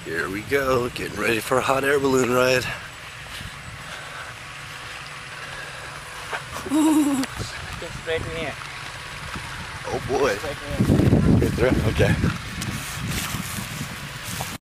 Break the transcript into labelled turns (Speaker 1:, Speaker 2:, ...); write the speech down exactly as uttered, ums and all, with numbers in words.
Speaker 1: Here we go, getting ready for a hot air balloon ride.
Speaker 2: Just straight in here.
Speaker 1: Oh boy.
Speaker 2: Straight in here.
Speaker 1: Straight through? Okay.